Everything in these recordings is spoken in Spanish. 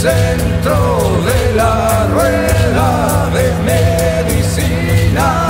centro de la rueda de medicina.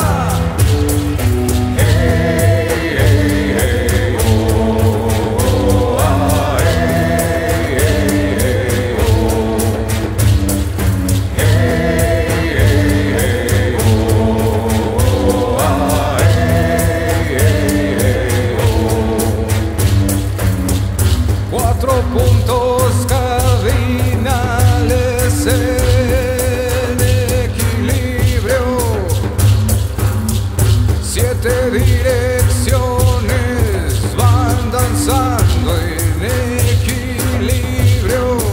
Direcciones van danzando en equilibrio.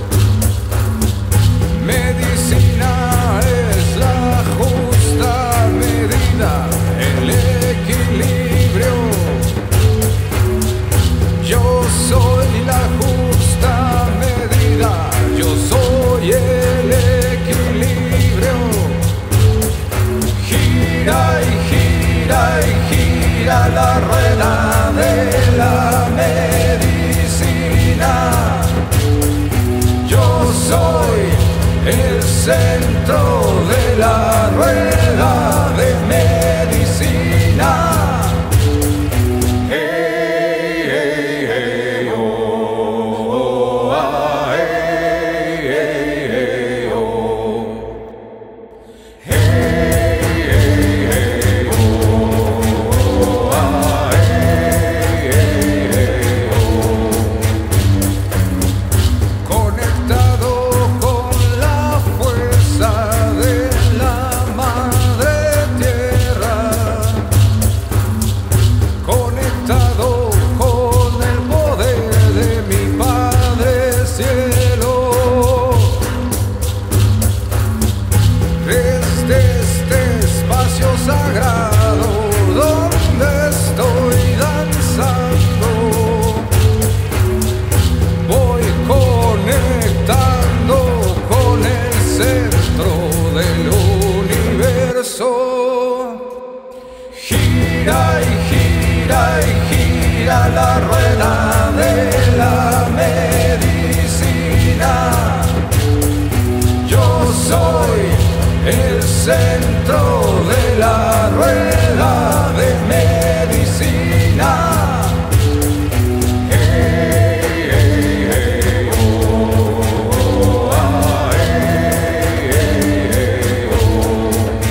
Medicina es la justa medida, el equilibrio. Yo soy la justa medida, yo soy el equilibrio. Gira y gira y gira la rueda de la medicina. Yo soy el centro de la rueda de medicina. Hey, hey, hey, oh, oh, ah, hey, hey, hey, oh. Hey, hey, hey, oh, ah, hey, hey, hey, oh. Conectado con la fuerza de la madre tierra, conectado con el poder de mi Padre cielo. Desde este espacio sagrado donde estoy danzando, voy conectando con el centro del universo. Gira y gira y gira la rueda de la medicina. Yo soy el centro de la rueda de medicina. Hey, hey, hey, oh, oh, ah, hey, hey, hey, oh.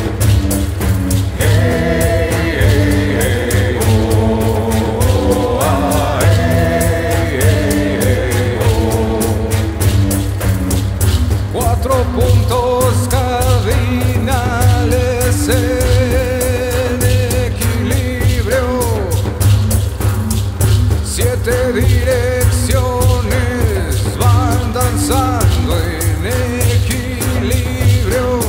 Hey, hey, hey, oh, ah, hey, hey, hey, oh. 4 puntos cardinales en equilibrio. 7 direcciones van danzando en equilibrio.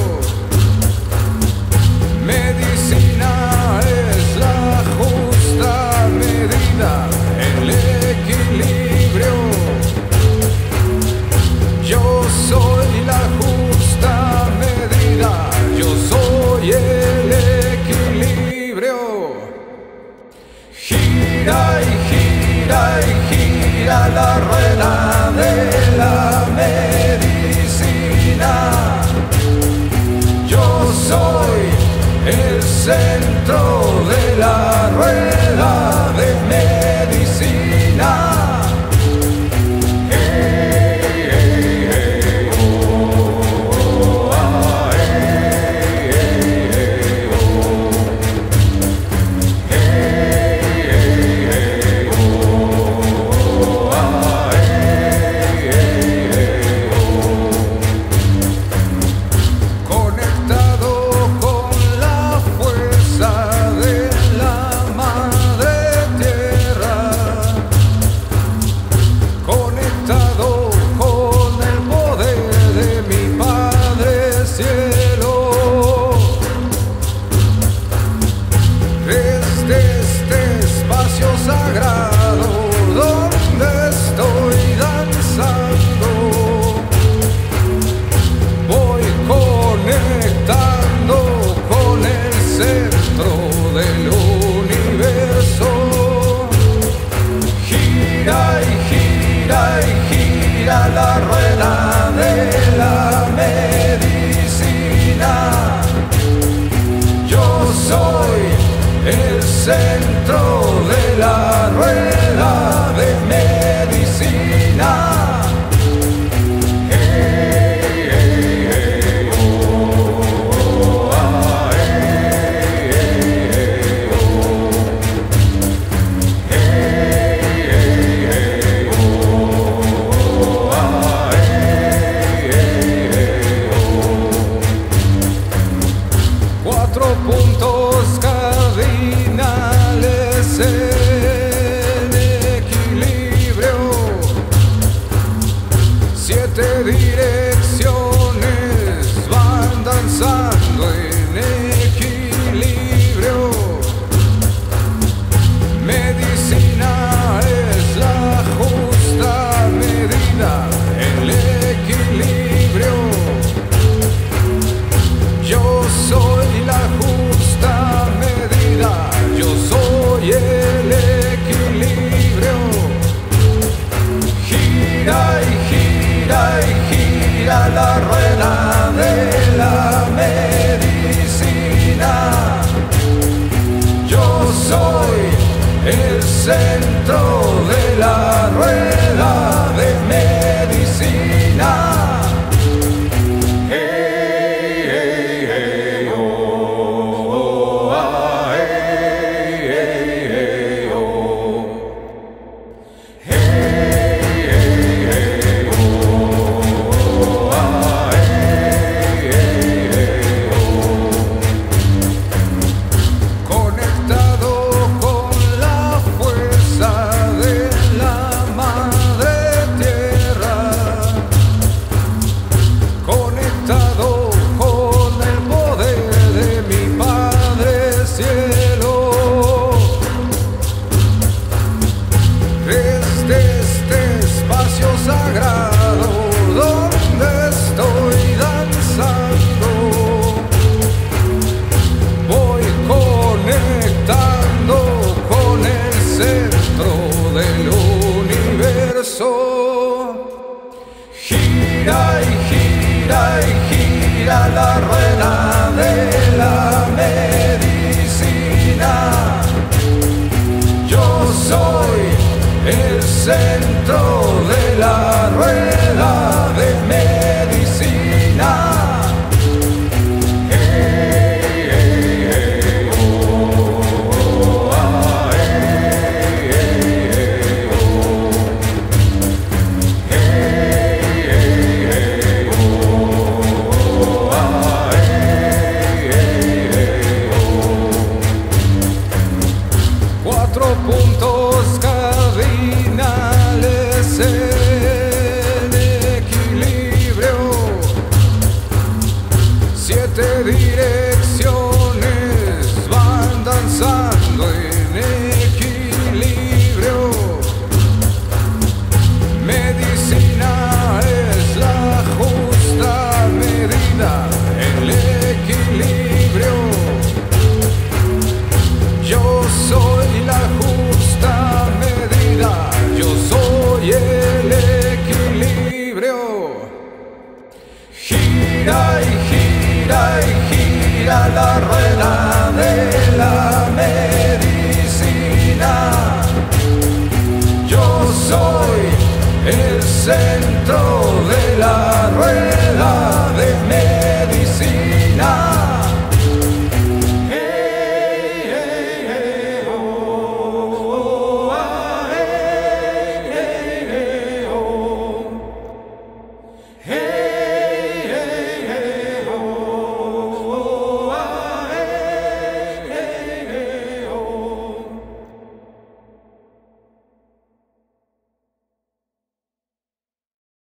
Medicina es la justa medida, el equilibrio. Yo soy la justa medida, yo soy el equilibrio. Gira y gira y gira la rueda de la medicina. Yo soy el centro de la rueda de medicina. Hey, hey, hey, oh, oh, ah, hey, hey, hey, oh. Hey, hey, hey, oh, ah, hey, centro de la rueda de medicina. Cuatro puntos cardinales en equilibrio, 7 direcciones van danzando en equilibrio. Medicina es la justa medida, el equilibrio. Yo soy la justa medida, yo soy el equilibrio. Gira y gira y gira la rueda de la medicina. Yo soy el centro de la rueda de medicina. Sagrado donde estoy danzando, voy conectando con el centro del universo. Gira y gira y gira la rueda de la medicina. Yo soy el centro de la rueda de medicina. Cuatro puntos cardinales en equilibrio, 7 direcciones van danzando en equilibrio. Medicina es la justa medida, el equilibrio. Yo soy la justa medida, yo soy el equilibrio. Gira y gira y gira la rueda de la medicina. Yo soy el centro de